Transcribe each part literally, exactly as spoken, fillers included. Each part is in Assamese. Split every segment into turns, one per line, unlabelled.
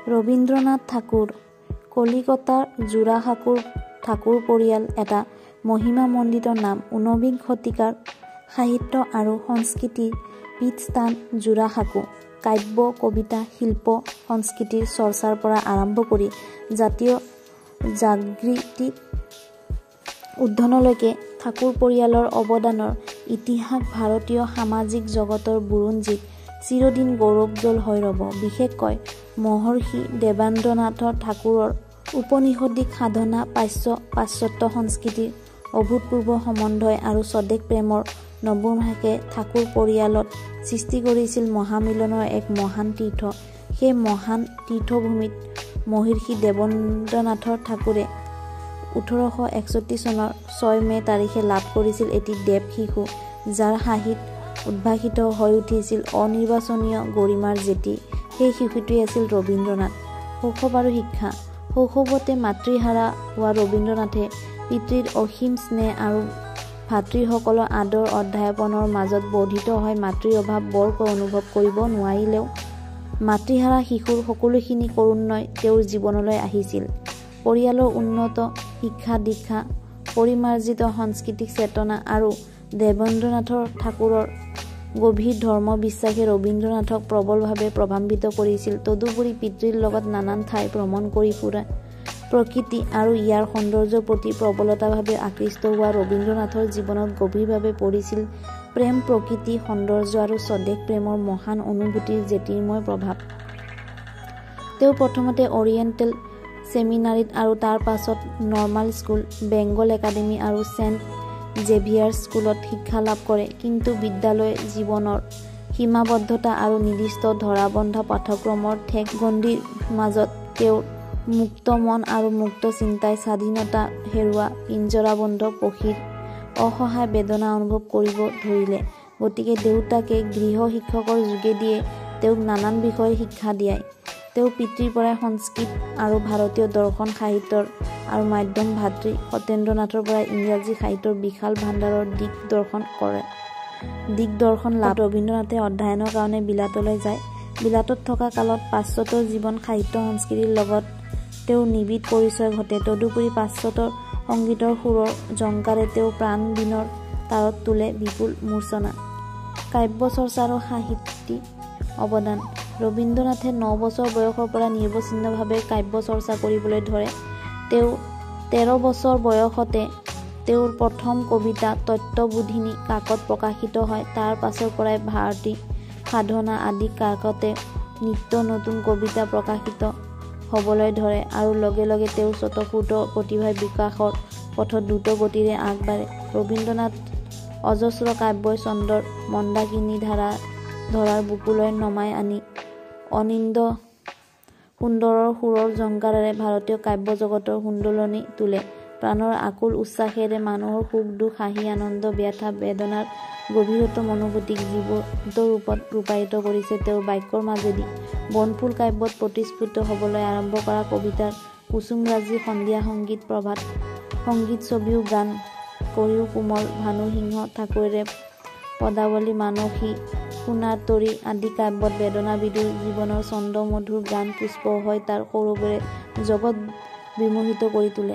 ৰবীন্দ্ৰনাথ ঠাকুৰ কলিকতাৰ যোৰাসাঁকোৰ ঠাকুৰ পৰিয়াল এটা মহিমামণ্ডিত নাম। ঊনবিংশ শতিকাৰ সাহিত্য আৰু সংস্কৃতিৰ পীঠস্থান যোৰাসাঁকো। কাব্য কবিতা শিল্প সংস্কৃতিৰ চৰ্চাৰ পৰা আৰম্ভ কৰি জাতীয় জাগৃতিক উত্থানলৈকে ঠাকুৰ পৰিয়ালৰ অৱদানৰ ইতিহাস ভাৰতীয় সামাজিক জগতৰ বুৰঞ্জীত চিৰদিন গৌৰৱোজ্জ্বল হৈ ৰব। বিশেষকৈ মহৰ্ষি দেৱেন্দ্ৰনাথ ঠাকুৰৰ ঔপনিষদিক সাধনা পাশ্য পাশ্চাত্য সংস্কৃতিৰ অভূতপূৰ্ব সমন্বয় আৰু স্বদেশ প্ৰেমৰ নৱোন্মেষে ঠাকুৰ পৰিয়ালত সৃষ্টি কৰিছিল মহামিলনৰ এক মহান তীৰ্থ। সেই মহান তীৰ্থভূমিত মহৰ্ষি দেৱেন্দ্ৰনাথ ঠাকুৰে ওঠৰশ একষষ্ঠি চনৰ ছয় মে তাৰিখে লাভ কৰিছিল এটি দেৱ শিশু, যাৰ হাঁহিত উদ্ভাসিত হৈ উঠিছিল অনিৰ্বচনীয় গৰিমাৰ জেতি। সেই শিশুটোৱেই আছিল ৰবীন্দ্ৰনাথ। শৈশৱ আৰু শিক্ষা। শৈশৱতে মাতৃহাৰা হোৱা ৰবীন্দ্ৰনাথে পিতৃৰ অসীম স্নেহ আৰু ভাতৃসকলৰ আদৰ অধ্যাপনৰ মাজত বৰ্ধিত হৈ মাতৃৰ অভাৱ বৰকৈ অনুভৱ কৰিব নোৱাৰিলেও মাতৃহাৰা শিশুৰ সকলোখিনি কৰুণাই তেওঁৰ জীৱনলৈ আহিছিল। পৰিয়ালৰ উন্নত শিক্ষা দীক্ষা, পৰিমাৰ্জিত সাংস্কৃতিক চেতনা আৰু দেৱেন্দ্ৰনাথ ঠাকুৰৰ গভীৰ ধৰ্ম বিশ্বাসে ৰবীন্দ্ৰনাথক প্ৰবলভাৱে প্ৰভাৱান্বিত কৰিছিল। তদুপৰি পিতৃৰ লগত নানান ঠাই ভ্ৰমণ কৰি ফুৰা, প্ৰকৃতি আৰু ইয়াৰ সৌন্দৰ্যৰ প্ৰতি প্ৰবলতাভাৱে আকৃষ্ট হোৱা ৰবীন্দ্ৰনাথৰ জীৱনত গভীৰভাৱে পৰিছিল প্ৰেম, প্ৰকৃতি সৌন্দৰ্য আৰু স্বদেশ প্ৰেমৰ মহান অনুভূতিৰ জ্যোতিৰ্ময় প্ৰভাৱ। তেওঁ প্ৰথমতে অৰিয়েণ্টেল ছেমিনাৰীত আৰু তাৰ পাছত নৰ্মাল স্কুল, বেংগল একাডেমী আৰু ছেণ্ট জেভিয়াৰ্ছ স্কুলত শিক্ষা লাভ কৰে। কিন্তু বিদ্যালয় জীৱনৰ সীমাবদ্ধতা আৰু নিৰ্দিষ্ট ধৰাবন্ধা পাঠ্যক্ৰমৰ ঠেক গণ্ডিৰ মাজত তেওঁৰ মুক্ত মন আৰু মুক্ত চিন্তাই স্বাধীনতা হেৰুওৱা পিঞ্জৰাবদ্ধ পক্ষীৰ অসহায় বেদনা অনুভৱ কৰিব ধৰিলে। গতিকে দেউতাকে গৃহ শিক্ষকৰ যোগেদিয়ে তেওঁক নানান বিষয়ৰ শিক্ষা দিয়ায়। তেওঁ পিতৃৰ পৰাই সংস্কৃত আৰু ভাৰতীয় দৰ্শন সাহিত্যৰ আৰু মাধ্যম ভাতৃ সত্যেন্দ্ৰনাথৰ পৰা ইংৰাজী সাহিত্যৰ বিশাল ভাণ্ডাৰৰ দিক দৰ্শন কৰে দিগদৰ্শন লাভ। ৰবীন্দ্ৰনাথে অধ্যয়নৰ কাৰণে বিলাতলৈ যায়। বিলাতত থকা কালত পাশ্চাত্য জীৱন সাহিত্য সংস্কৃতিৰ লগত তেওঁৰ নিবিড় পৰিচয় ঘটে। তদুপৰি পাশ্চাত্য সংগীতৰ সুৰৰ ঝংকাৰে তেওঁ প্ৰাণ বীণৰ তাৰত তোলে বিপুল মূৰ্ছনা। কাব্য চৰ্চা আৰু সাহিত্যিক অৱদান। ৰবীন্দ্ৰনাথে ন বছৰ বয়সৰ পৰা নিৰৱচ্ছিন্নভাৱে কাব্য চৰ্চা কৰিবলৈ ধৰে। তেওঁ তেৰ বছৰ বয়সতে তেওঁৰ প্ৰথম কবিতা তত্ত্ববোধিনী কাকত প্ৰকাশিত হয়। তাৰ পাছৰ পৰাই ভাৰতী সাধনা আদি কাকতে নিত্য নতুন কবিতা প্ৰকাশিত হ'বলৈ ধৰে আৰু লগে লগে তেওঁৰ স্বতঃস্ফূৰ্ত প্ৰতিভাৰ বিকাশৰ পথত দ্ৰুত গতিৰে আগবাঢ়ে। ৰবীন্দ্ৰনাথ অজস্ৰ কাব্যই চন্দ্ৰৰ মন্দাকিনী ধাৰা ধৰাৰ বুকুলৈ নমাই আনি অনিন্দ সুন্দৰৰ সুৰৰ ঝংকাৰেৰে ভাৰতীয় কাব্য জগতৰ সুন্দৰনি তোলে। প্ৰাণৰ আকুল উচ্ছ্বাসেৰে মানুহৰ সুখ দুখ হাঁহি আনন্দ ব্যথা বেদনাৰ গভীৰতম অনুভূতিক জীৱন্ত ৰূপত ৰূপায়িত কৰিছে তেওঁৰ বাক্যৰ মাজেদি। বনফুল কাব্যত প্ৰতিস্ফুৰিত হ'বলৈ আৰম্ভ কৰা কবিতাৰ কুসুমৰাজি, সন্ধিয়া সংগীত, প্ৰভাত সংগীত ছবিও গান কৰিও কোমল ভানুসিংহ ঠাকুৰেৰে পদাৱলী, মানসী, সোণাৰ তৰী আদি কাব্যত বেদনাবিধুৰ জীৱনৰ ছন্দমধুৰ গান পুষ্প হৈ তাৰ সৌৰভেৰে জগত বিমোহিত কৰি তোলে।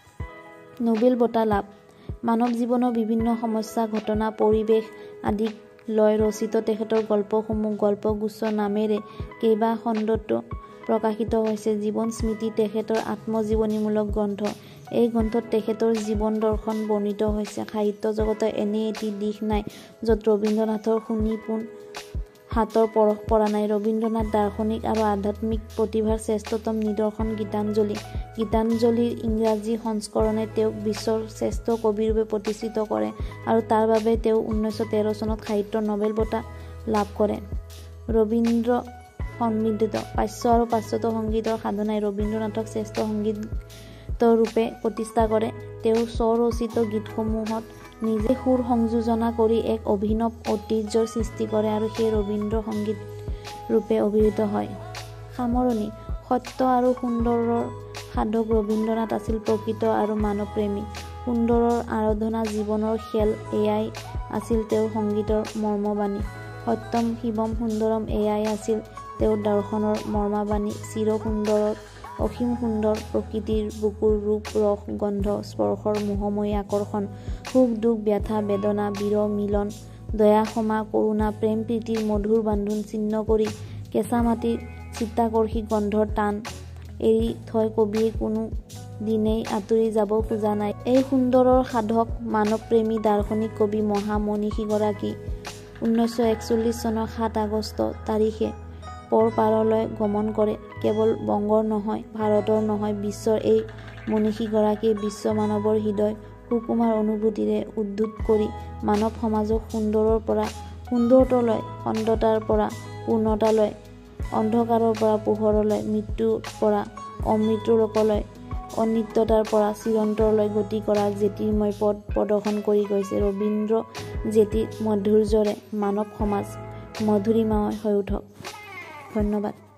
নোবেল বঁটা লাভ। মানৱ জীৱনৰ বিভিন্ন সমস্যা ঘটনা পৰিৱেশ আদিক লৈ ৰচিত তেখেতৰ গল্পসমূহ গল্পগুচ্ছ নামেৰে কেইবা খণ্ডতো প্ৰকাশিত হৈছে। জীৱন স্মৃতি তেখেতৰ আত্মজীৱনীমূলক গ্ৰন্থ। এই গ্ৰন্থত তেখেতৰ জীৱন দৰ্শন বৰ্ণিত হৈছে। সাহিত্য জগতৰ এনে এটি দিশ নাই য'ত ৰবীন্দ্ৰনাথৰ শুনি পোন হাতৰ পৰশ পৰা নাই। ৰবীন্দ্ৰনাথ দাৰ্শনিক আৰু আধ্যাত্মিক প্ৰতিভাৰ শ্ৰেষ্ঠতম নিদৰ্শন গীতাঞ্জলি। গীতাঞ্জলিৰ ইংৰাজী সংস্কৰণে তেওঁক বিশ্বৰ শ্ৰেষ্ঠ কবিৰূপে প্ৰতিষ্ঠিত কৰে আৰু তাৰ বাবে তেওঁ ঊনৈছশ তেৰ চনত সাহিত্য নোবেল বঁটা লাভ কৰে। ৰবীন্দ্ৰ সমৃদ্ধিত পাশ্য আৰু পাশ্চাত্য সংগীতৰ সাধনাই ৰবীন্দ্ৰনাথক শ্ৰেষ্ঠ সংগীতৰূপে প্ৰতিষ্ঠা কৰে। তেওঁ স্বৰচিত গীতসমূহত নিজে সুৰ সংযোজনা কৰি এক অভিনৱ ঐতিহ্যৰ সৃষ্টি কৰে আৰু সেই ৰবীন্দ্ৰ সংগীত ৰূপে অভিহিত হয়। সামৰণি। সত্য আৰু সুন্দৰৰ সাধক ৰবীন্দ্ৰনাথ আছিল প্ৰকৃত আৰু মানৱপ্ৰেমী। সুন্দৰৰ আৰাধনা জীৱনৰ খেল এয়াই আছিল তেওঁৰ সংগীতৰ মৰ্মবাণী। সত্যম শিৱম সুন্দৰম এয়াই আছিল তেওঁৰ দৰ্শনৰ মৰ্মাবাণী চিৰ সুন্দৰত অসীম সুন্দৰ প্ৰকৃতিৰ বুকুৰ ৰূপ ৰস গন্ধ স্পৰ্শৰ মোহময়ী আকৰ্ষণ সুখ দুখ ব্যথা বেদনা বিৰহ মিলন দয়া ক্ষমা কৰুণা প্ৰেম প্ৰীতিৰ মধুৰ বান্ধোন ছিন্ন কৰি কেঁচা মাটিৰ চিত্তাকৰ্ষী গন্ধৰ টান এৰি থৈ কবিয়ে কোনো দিনেই আঁতৰি যাব খোজা নাই। এই সুন্দৰৰ সাধক মানৱপ্ৰেমী দাৰ্শনিক কবি মহামনীষীগৰাকী ঊনৈছশ একচল্লিছ চনৰ সাত আগষ্ট তাৰিখে পৰ পাৰলৈ গমন কৰে। কেৱল বংগৰ নহয় ভাৰতৰ নহয় বিশ্বৰ এই মনীষীগৰাকীয়ে বিশ্ব মানৱৰ হৃদয় সুকুমাৰ অনুভূতিৰে উদ্যুত কৰি মানৱ সমাজক সুন্দৰৰ পৰা সুন্দৰতলৈ অন্ধতাৰ পৰা পূৰ্ণতালৈ অন্ধকাৰৰ পৰা পোহৰলৈ মৃত্যুৰ পৰা অমৃতলোকলৈ অনিত্যতাৰ পৰা চিৰন্তৰলৈ গতি কৰা জ্যোতিৰ্ময় পথ প্ৰদৰ্শন কৰি গৈছে। ৰবীন্দ্ৰ জেতিৰ মাধুৰ্যৰে মানৱ সমাজ মধুৰিমাময় হৈ উঠক। ধন্যবাদ।